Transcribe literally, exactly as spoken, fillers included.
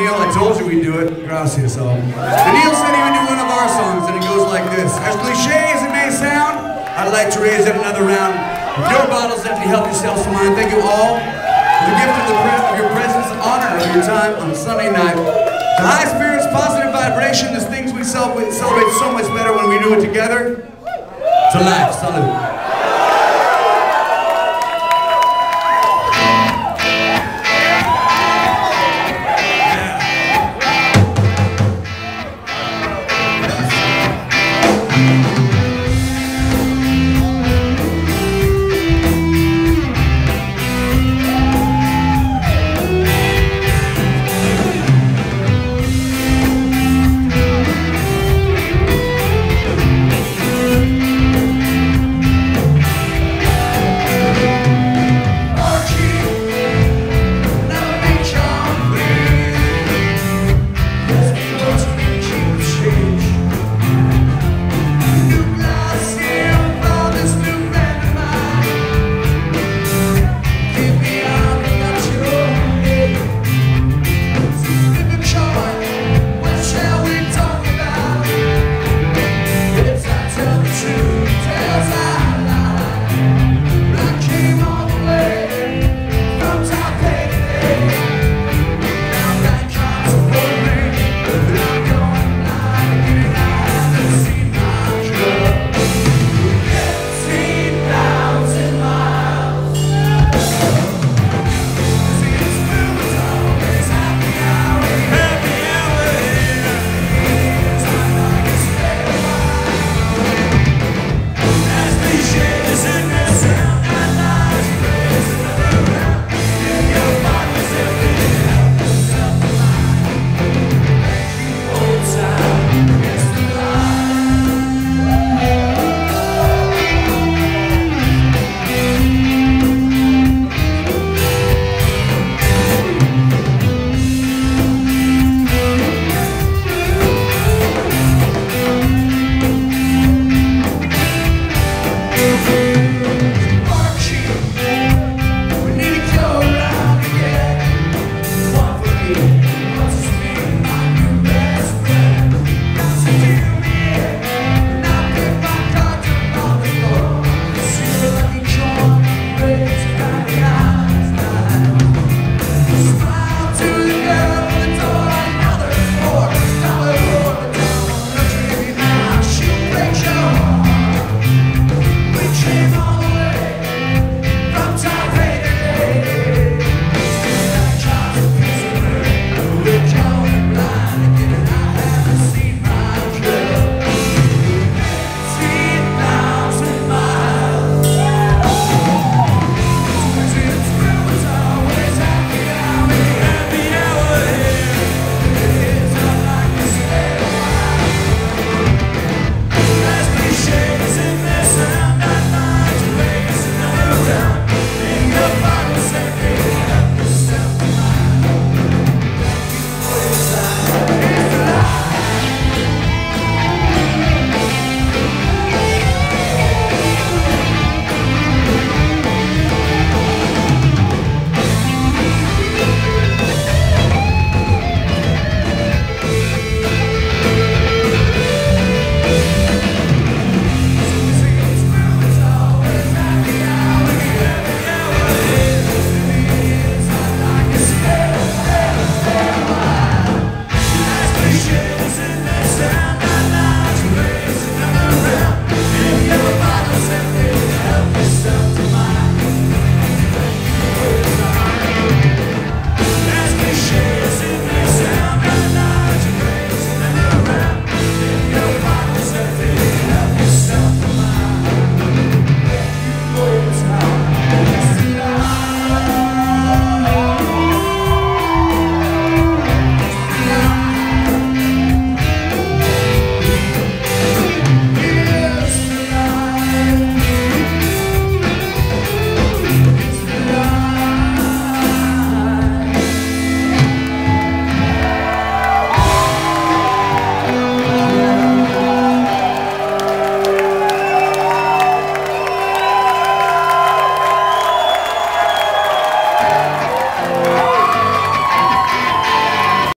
Neil, I told you we'd do it. Gracias. So. And Neil said he would do one of our songs, and it goes like this. As cliche as it may sound, I'd like to raise it another round. If your bottle's empty, help yourselves to mine. Thank you all for the gift of, the pre of your presence, honor of your time on a Sunday night. The high spirits, positive vibration, there's things we celebrate, celebrate so much better when we do it together. To life. Salute.